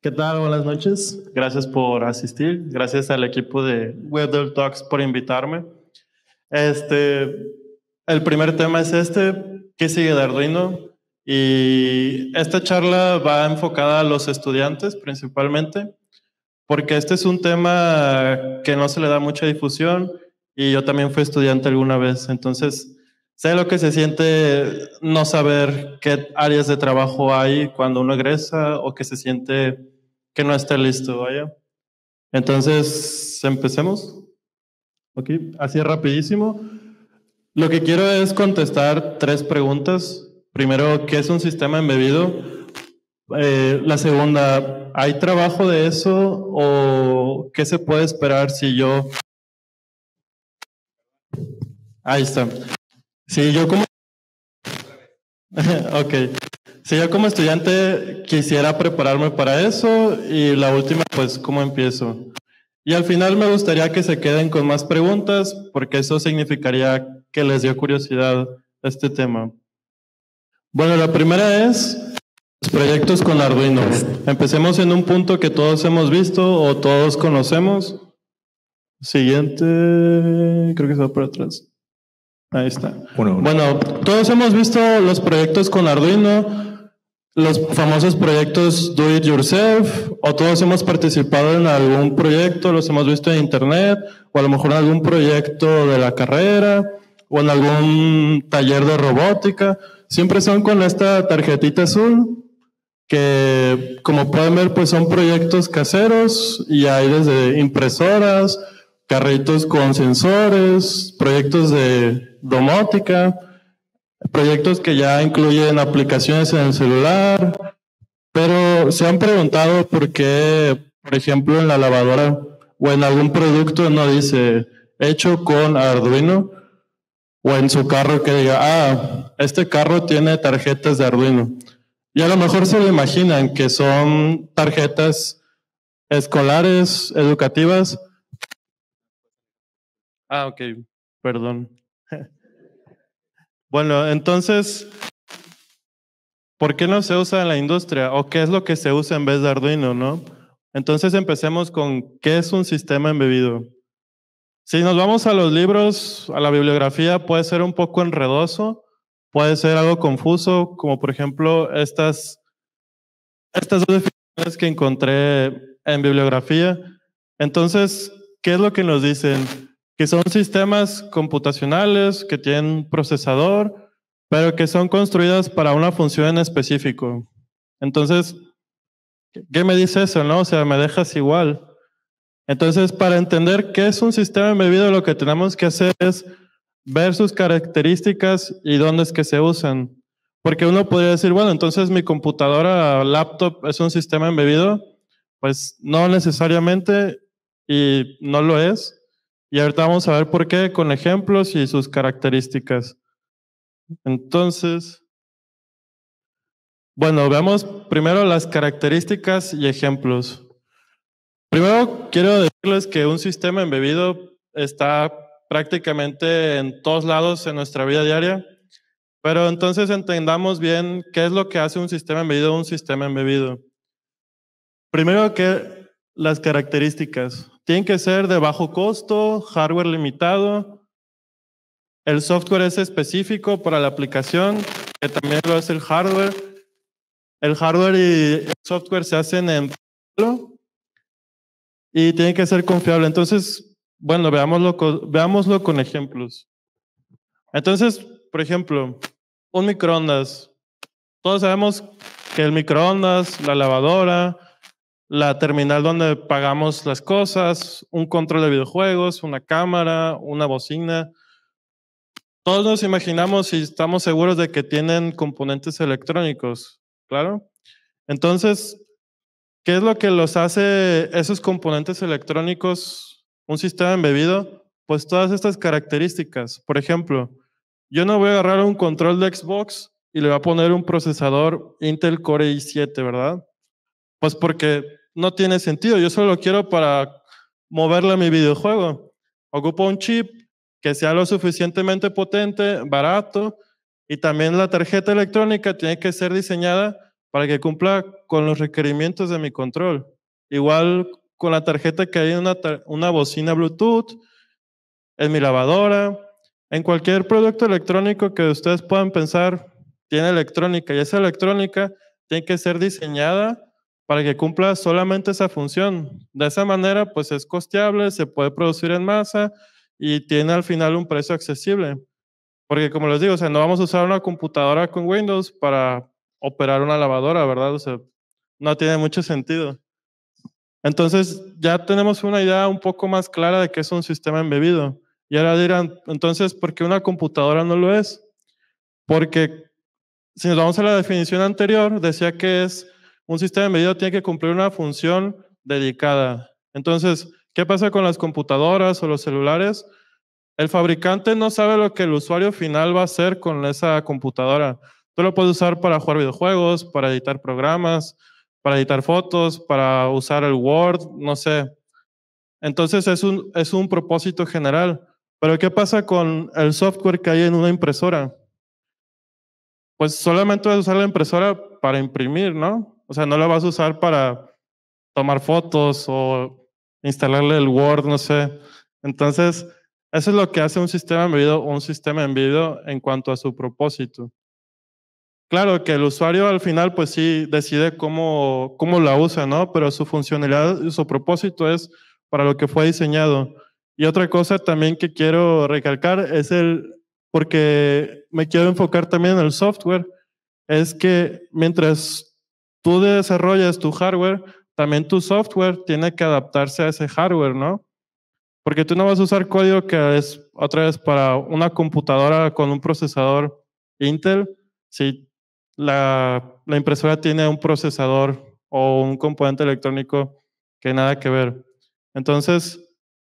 ¿Qué tal? Buenas noches. Gracias por asistir. Gracias al equipo de Weather Talks por invitarme. El primer tema es ¿qué sigue de Arduino? Y esta charla va enfocada a los estudiantes principalmente, porque este es un tema que no se le da mucha difusión y yo también fui estudiante alguna vez, entonces sé lo que se siente no saber qué áreas de trabajo hay cuando uno egresa o que se siente que no está listo, vaya. Entonces, empecemos. Ok, así rapidísimo. Lo que quiero es contestar 3 preguntas. Primero, ¿qué es un sistema embebido? La segunda, ¿hay trabajo de eso o qué se puede esperar si yo... Ahí está. Si yo como... Ok. Si yo como estudiante quisiera prepararme para eso y la última, pues, ¿cómo empiezo? Y al final me gustaría que se queden con más preguntas porque eso significaría que les dio curiosidad este tema. Bueno, la primera es los proyectos con Arduino. Empecemos en un punto que todos hemos visto o todos conocemos. Siguiente, creo que se va por atrás. Ahí está. Bueno, todos hemos visto los proyectos con Arduino, los famosos proyectos Do It Yourself, o todos hemos participado en algún proyecto, los hemos visto en internet, o a lo mejor en algún proyecto de la carrera, o en algún taller de robótica. Siempre son con esta tarjetita azul, que como pueden ver, pues son proyectos caseros, y hay desde impresoras, carritos con sensores, proyectos de domótica, proyectos que ya incluyen aplicaciones en el celular, pero se han preguntado por qué, por ejemplo, en la lavadora o en algún producto no dice hecho con Arduino, o en su carro que diga, este carro tiene tarjetas de Arduino. Y a lo mejor se lo imaginan que son tarjetas escolares, educativas. Ok, perdón. Bueno, entonces, ¿por qué no se usa en la industria? ¿O qué es lo que se usa en vez de Arduino, no? Entonces empecemos con ¿qué es un sistema embebido? Si nos vamos a los libros, a la bibliografía, puede ser un poco enredoso, puede ser algo confuso, como por ejemplo estas dos definiciones que encontré en bibliografía. Entonces, ¿qué es lo que nos dicen? Que son sistemas computacionales que tienen procesador, pero que son construidas para una función en específico. Entonces, ¿qué me dice eso, no? O sea, me dejas igual. Entonces, para entender qué es un sistema embebido, lo que tenemos que hacer es ver sus características y dónde es que se usan. Porque uno podría decir, bueno, entonces mi computadora laptop es un sistema embebido. Pues no necesariamente y no lo es. Y ahorita vamos a ver por qué con ejemplos y sus características. Entonces, bueno, veamos primero las características y ejemplos. Primero, quiero decirles que un sistema embebido está prácticamente en todos lados en nuestra vida diaria, pero entonces entendamos bien qué es lo que hace un sistema embebido. Primero que las características. Tienen que ser de bajo costo, hardware limitado. El software es específico para la aplicación, que también lo es el hardware. El hardware y el software se hacen en paralelo y tiene que ser confiable. Entonces, bueno, veámoslo con ejemplos. Entonces, por ejemplo, un microondas. Todos sabemos que el microondas, la lavadora, la terminal donde pagamos las cosas, un control de videojuegos, una cámara, una bocina. Todos nos imaginamos y estamos seguros de que tienen componentes electrónicos, ¿claro? Entonces, ¿qué es lo que los hace esos componentes electrónicos un sistema embebido? Pues todas estas características. Por ejemplo, yo no voy a agarrar un control de Xbox y le voy a poner un procesador Intel Core i7, ¿verdad? Pues porque no tiene sentido. Yo solo lo quiero para moverle a mi videojuego. Ocupo un chip que sea lo suficientemente potente, barato, y también la tarjeta electrónica tiene que ser diseñada para que cumpla con los requerimientos de mi control. Igual con la tarjeta que hay en una bocina Bluetooth, en mi lavadora, en cualquier producto electrónico que ustedes puedan pensar, tiene electrónica y esa electrónica tiene que ser diseñada para que cumpla solamente esa función. De esa manera, pues es costeable, se puede producir en masa y tiene al final un precio accesible. Porque como les digo, o sea, no vamos a usar una computadora con Windows para operar una lavadora, ¿verdad? O sea, no tiene mucho sentido. Entonces, ya tenemos una idea un poco más clara de qué es un sistema embebido. Y ahora dirán, entonces, ¿por qué una computadora no lo es? Porque si nos vamos a la definición anterior, decía que es un sistema embebido tiene que cumplir una función dedicada. Entonces, ¿qué pasa con las computadoras o los celulares? El fabricante no sabe lo que el usuario final va a hacer con esa computadora. Tú lo puedes usar para jugar videojuegos, para editar programas, para editar fotos, para usar el Word, no sé. Entonces es un propósito general. Pero ¿qué pasa con el software que hay en una impresora? Pues solamente vas a usar la impresora para imprimir, ¿no? O sea, no la vas a usar para tomar fotos o instalarle el Word, no sé. Entonces, eso es lo que hace un sistema embebido o un sistema embebido en cuanto a su propósito. Claro que el usuario al final pues sí decide cómo la usa, ¿no? Pero su funcionalidad y su propósito es para lo que fue diseñado. Y otra cosa también que quiero recalcar es porque me quiero enfocar también en el software, es que mientras tú desarrollas tu hardware, también tu software tiene que adaptarse a ese hardware, ¿no? Porque tú no vas a usar código que es otra vez para una computadora con un procesador Intel, si la impresora tiene un procesador o un componente electrónico que nada que ver. Entonces,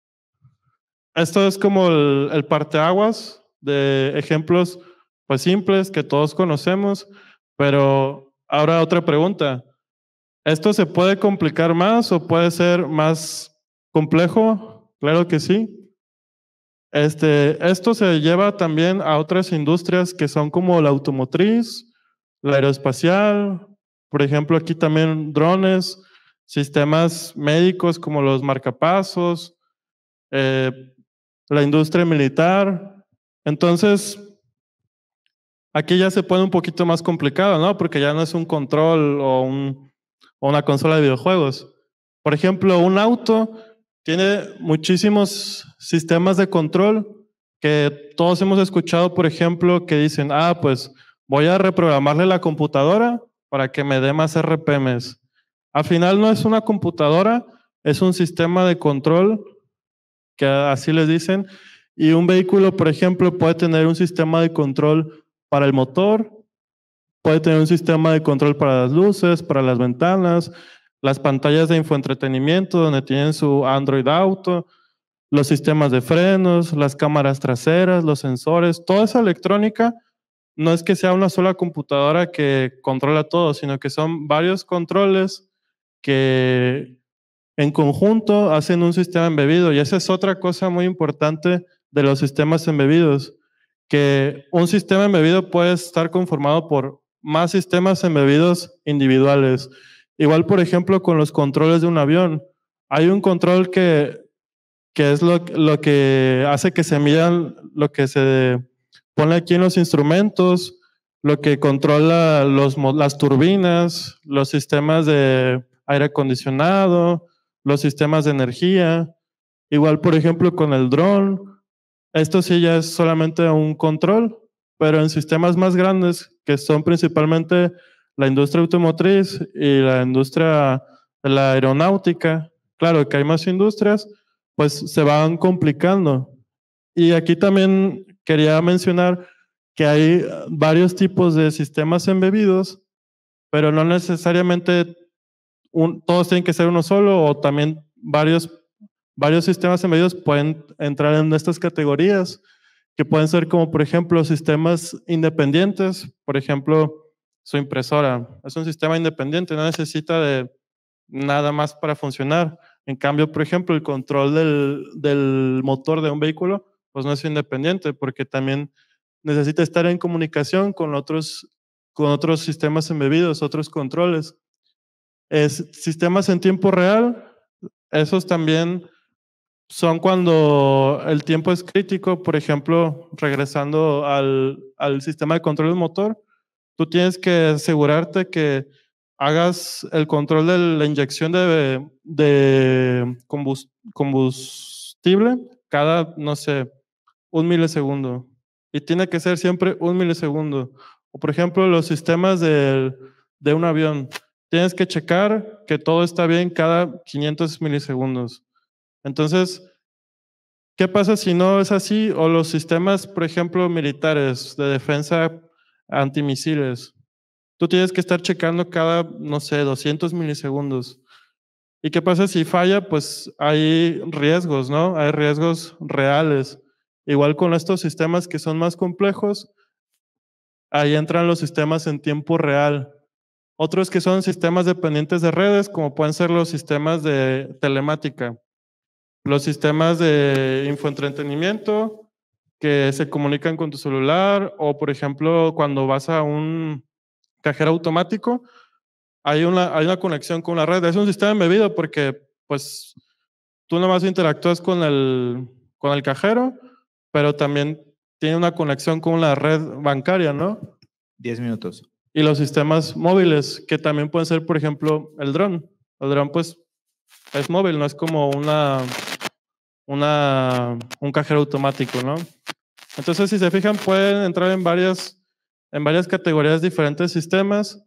esto es como el parteaguas de ejemplos pues simples que todos conocemos, pero ahora otra pregunta. ¿Esto se puede complicar más o puede ser más complejo? Claro que sí. Esto se lleva también a otras industrias que son como la automotriz, la aeroespacial, por ejemplo, aquí también drones, sistemas médicos como los marcapasos, eh, la industria militar. Entonces, aquí ya se pone un poquito más complicado, ¿no? Porque ya no es un control o una consola de videojuegos. Por ejemplo, un auto tiene muchísimos sistemas de control que todos hemos escuchado, por ejemplo, que dicen, pues voy a reprogramarle la computadora para que me dé más RPMs. Al final no es una computadora, es un sistema de control, que así les dicen, y un vehículo, por ejemplo, puede tener un sistema de control para el motor, puede tener un sistema de control para las luces, para las ventanas, las pantallas de infoentretenimiento donde tienen su Android Auto, los sistemas de frenos, las cámaras traseras, los sensores, toda esa electrónica no es que sea una sola computadora que controla todo, sino que son varios controles que en conjunto hacen un sistema embebido. Y esa es otra cosa muy importante de los sistemas embebidos, que un sistema embebido puede estar conformado por más sistemas embebidos individuales. Igual, por ejemplo, con los controles de un avión. Hay un control que es lo que hace que se midan lo que se pone aquí en los instrumentos, lo que controla las turbinas, los sistemas de aire acondicionado, los sistemas de energía. Igual, por ejemplo, con el dron, esto sí ya es solamente un control, pero en sistemas más grandes, que son principalmente la industria automotriz y la industria de la aeronáutica, claro que hay más industrias, pues se van complicando. Y aquí también quería mencionar que hay varios tipos de sistemas embebidos, pero no necesariamente todos tienen que ser uno solo o también varios sistemas embebidos pueden entrar en estas categorías, que pueden ser como, por ejemplo, sistemas independientes. Por ejemplo, su impresora es un sistema independiente, no necesita de nada más para funcionar. En cambio, por ejemplo, el control del motor de un vehículo, pues no es independiente, porque también necesita estar en comunicación con otros sistemas embebidos, otros controles. Sistemas en tiempo real, esos también son cuando el tiempo es crítico. Por ejemplo, regresando al sistema de control del motor, tú tienes que asegurarte que hagas el control de la inyección de combustible cada, no sé, 1 milisegundo. Y tiene que ser siempre 1 milisegundo. O por ejemplo, los sistemas de un avión. Tienes que checar que todo está bien cada 500 milisegundos. Entonces, ¿qué pasa si no es así? O los sistemas, por ejemplo, militares de defensa antimisiles. Tú tienes que estar checando cada, no sé, 200 milisegundos. ¿Y qué pasa si falla? Pues hay riesgos, ¿no? Hay riesgos reales. Igual con estos sistemas que son más complejos, ahí entran los sistemas en tiempo real. Otros que son sistemas dependientes de redes, como pueden ser los sistemas de telemática, los sistemas de infoentretenimiento que se comunican con tu celular, o por ejemplo, cuando vas a un cajero automático, hay una conexión con la red. Es un sistema embebido porque pues tú nomás interactúas con el cajero, pero también tiene una conexión con la red bancaria, ¿no? 10 minutos. Y los sistemas móviles, que también pueden ser, por ejemplo, el dron. El dron, pues, es móvil, no es como un cajero automático, ¿no? Entonces, si se fijan, pueden entrar en varias categorías diferentes sistemas.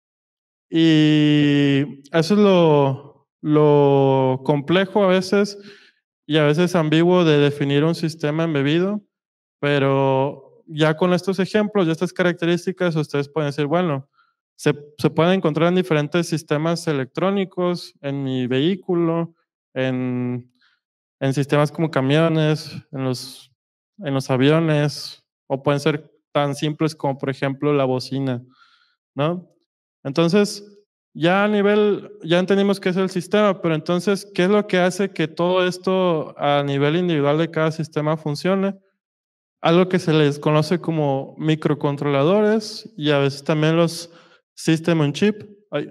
Y eso es lo complejo a veces y a veces ambiguo de definir un sistema embebido, pero ya con estos ejemplos y estas características ustedes pueden decir, bueno, se pueden encontrar en diferentes sistemas electrónicos, en mi vehículo, en sistemas como camiones, en los aviones, o pueden ser tan simples como, por ejemplo, la bocina, ¿no? Entonces, ya entendimos qué es el sistema, pero entonces, ¿qué es lo que hace que todo esto a nivel individual de cada sistema funcione? Algo que se les conoce como microcontroladores y a veces también los System on Chip.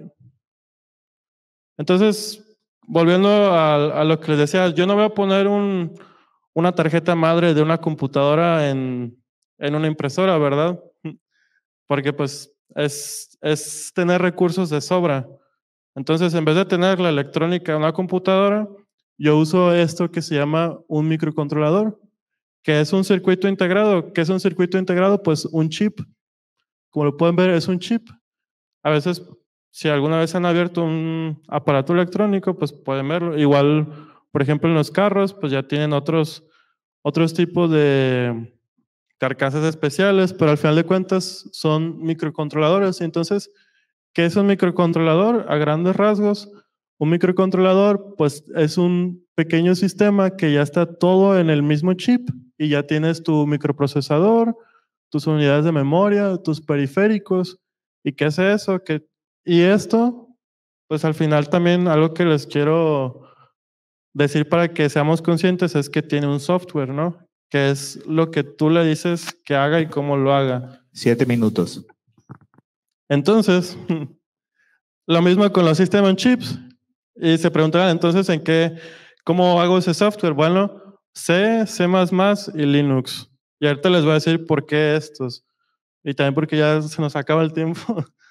Entonces, volviendo a lo que les decía, yo no voy a poner una tarjeta madre de una computadora en una impresora, ¿verdad? Porque pues es tener recursos de sobra. Entonces, en vez de tener la electrónica en una computadora, yo uso esto que se llama un microcontrolador, que es un circuito integrado. ¿Qué es un circuito integrado? Pues un chip. Como lo pueden ver, es un chip. A veces, si alguna vez han abierto un aparato electrónico, pues pueden verlo. Igual, por ejemplo, en los carros, pues ya tienen otros tipos de carcasas especiales, pero al final de cuentas son microcontroladores. Entonces, ¿qué es un microcontrolador? A grandes rasgos, un microcontrolador pues es un pequeño sistema que ya está todo en el mismo chip y ya tienes tu microprocesador, tus unidades de memoria, tus periféricos. ¿Y qué hace eso? Y esto, pues al final también algo que les quiero decir para que seamos conscientes es que tiene un software, ¿no? Que es lo que tú le dices que haga y cómo lo haga. 7 minutos. Entonces, lo mismo con los System on Chips. Y se preguntarán entonces cómo hago ese software. Bueno, C, C++ y Linux. Y ahorita les voy a decir por qué estos. Y también porque ya se nos acaba el tiempo.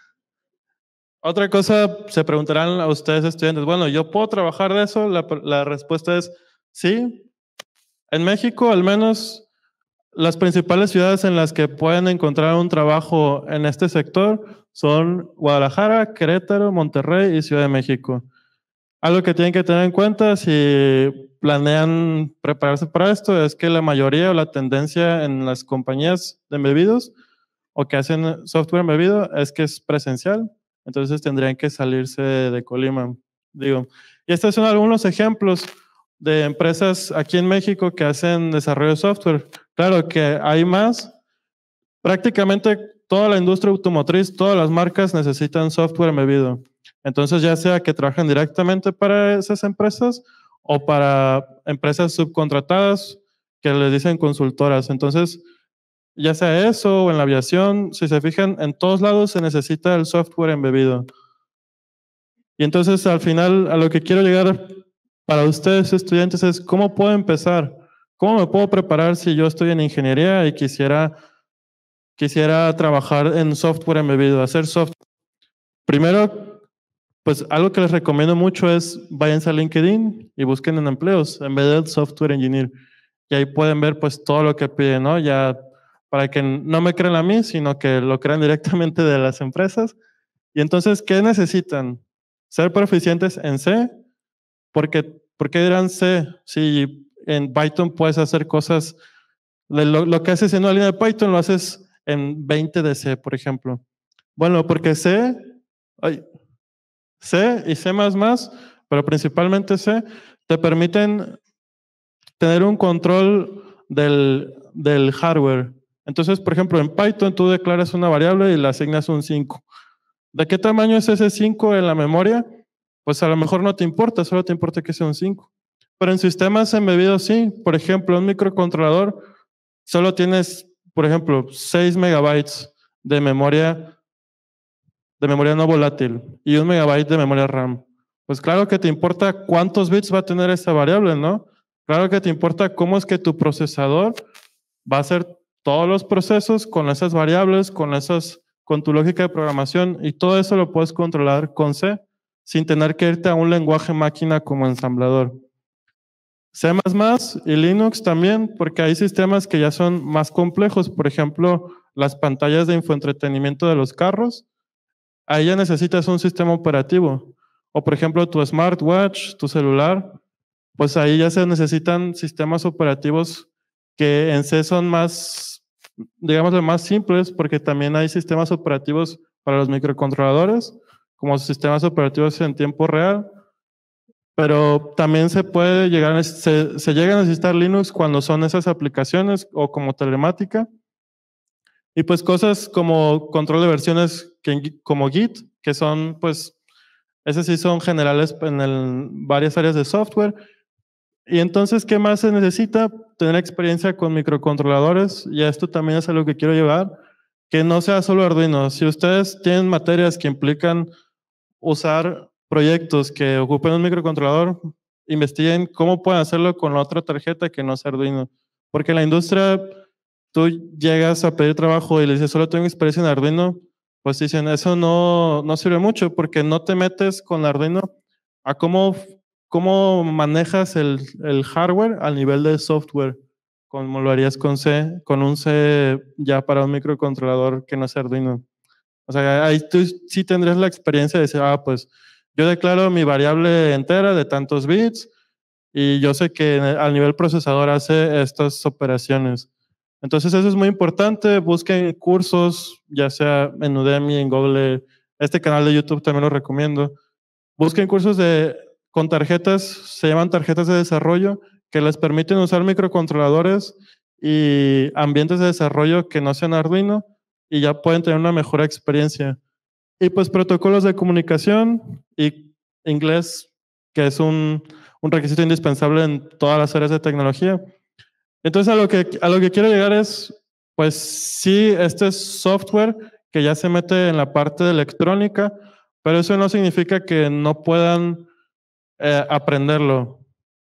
Otra cosa, se preguntarán a ustedes estudiantes, bueno, ¿yo puedo trabajar de eso? La respuesta es sí. En México, al menos, las principales ciudades en las que pueden encontrar un trabajo en este sector son Guadalajara, Querétaro, Monterrey y Ciudad de México. Algo que tienen que tener en cuenta si planean prepararse para esto es que la mayoría o la tendencia en las compañías de embebidos o que hacen software embebido es que es presencial. Entonces tendrían que salirse de Colima, digo. Y estos son algunos ejemplos de empresas aquí en México que hacen desarrollo de software. Claro que hay más. Prácticamente toda la industria automotriz, todas las marcas necesitan software embebido. Entonces, ya sea que trabajen directamente para esas empresas o para empresas subcontratadas que les dicen consultoras. Entonces, ya sea eso o en la aviación, si se fijan, en todos lados se necesita el software embebido. Y entonces al final a lo que quiero llegar para ustedes estudiantes es cómo puedo empezar, cómo me puedo preparar si yo estoy en ingeniería y quisiera trabajar en software embebido, hacer software. Primero, pues algo que les recomiendo mucho es váyanse a LinkedIn y busquen en empleos, Embedded Software Engineer. Y ahí pueden ver pues todo lo que piden, ¿no? Ya para que no me crean a mí, sino que lo crean directamente de las empresas. Y entonces, ¿qué necesitan? Ser proficientes en C. ¿Por qué dirán C? Si en Python puedes hacer cosas, lo que haces en una línea de Python lo haces en 20 de C, por ejemplo. Bueno, porque C y C++, pero principalmente C, te permiten tener un control del hardware. Entonces, por ejemplo, en Python tú declaras una variable y le asignas un 5. ¿De qué tamaño es ese 5 en la memoria? Pues a lo mejor no te importa, solo te importa que sea un 5. Pero en sistemas embebidos sí. Por ejemplo, un microcontrolador solo tienes, por ejemplo, 6 megabytes de memoria no volátil y 1 megabyte de memoria RAM. Pues claro que te importa cuántos bits va a tener esa variable, ¿no? Claro que te importa cómo es que tu procesador va a hacer todos los procesos con esas variables, con tu lógica de programación, y todo eso lo puedes controlar con C sin tener que irte a un lenguaje máquina como ensamblador. C++ y Linux también, porque hay sistemas que ya son más complejos. Por ejemplo, las pantallas de infoentretenimiento de los carros. Ahí ya necesitas un sistema operativo. O por ejemplo, tu smartwatch, tu celular, pues ahí ya se necesitan sistemas operativos que en C son más, digamos, más simples, porque también hay sistemas operativos para los microcontroladores, como sistemas operativos en tiempo real. Pero también se llega a necesitar Linux cuando son esas aplicaciones o como telemática. Y pues cosas como control de versiones como Git, que son pues, esas sí son generales en varias áreas de software. Y entonces, ¿qué más se necesita? Tener experiencia con microcontroladores, y esto también es a lo que quiero llevar, que no sea solo Arduino. Si ustedes tienen materias que implican usar proyectos que ocupen un microcontrolador, investiguen cómo pueden hacerlo con la otra tarjeta que no es Arduino. Porque en la industria tú llegas a pedir trabajo y le dices, solo tengo experiencia en Arduino, pues dicen, eso no sirve mucho porque no te metes con Arduino a cómo manejas el hardware al nivel de software, como lo harías con C, con un C ya para un microcontrolador que no es Arduino. O sea, ahí tú sí tendrías la experiencia de decir, pues yo declaro mi variable entera de tantos bits y yo sé que al nivel procesador hace estas operaciones. Entonces eso es muy importante. Busquen cursos, ya sea en Udemy, en Google. Este canal de YouTube también lo recomiendo. Busquen cursos con tarjetas, se llaman tarjetas de desarrollo, que les permiten usar microcontroladores y ambientes de desarrollo que no sean Arduino, y ya pueden tener una mejor experiencia. Y pues protocolos de comunicación y inglés, que es un requisito indispensable en todas las áreas de tecnología. Entonces a lo que quiero llegar es, pues sí, este es software que ya se mete en la parte de electrónica, pero eso no significa que no puedan aprenderlo.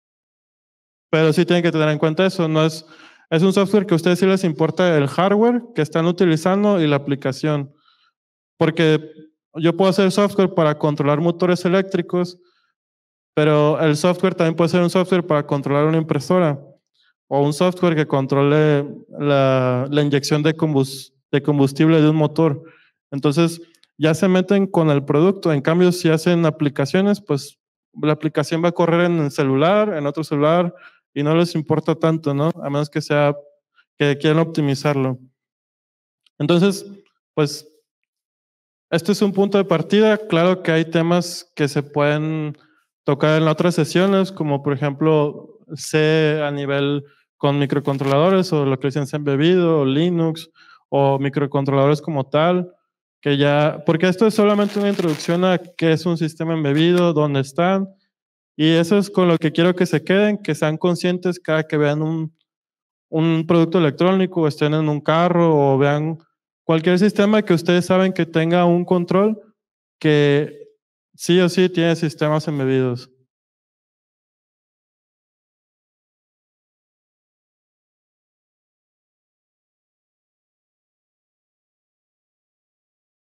Pero sí tienen que tener en cuenta eso, es un software que a ustedes sí les importa el hardware que están utilizando y la aplicación. Porque yo puedo hacer software para controlar motores eléctricos, pero el software también puede ser un software para controlar una impresora o un software que controle la inyección de combustible de un motor. Entonces, ya se meten con el producto. En cambio, si hacen aplicaciones, pues la aplicación va a correr en el celular, en otro celular, y no les importa tanto, ¿no? A menos que quieran optimizarlo. Entonces, pues este es un punto de partida. Claro que hay temas que se pueden tocar en las otras sesiones, como por ejemplo C a nivel con microcontroladores, o lo que dicen C embebido, o Linux, o microcontroladores como tal, porque esto es solamente una introducción a qué es un sistema embebido, dónde están, y eso es con lo que quiero que se queden, que sean conscientes cada que vean un producto electrónico, o estén en un carro, o vean cualquier sistema que ustedes saben que tenga un control que sí o sí tiene sistemas embebidos.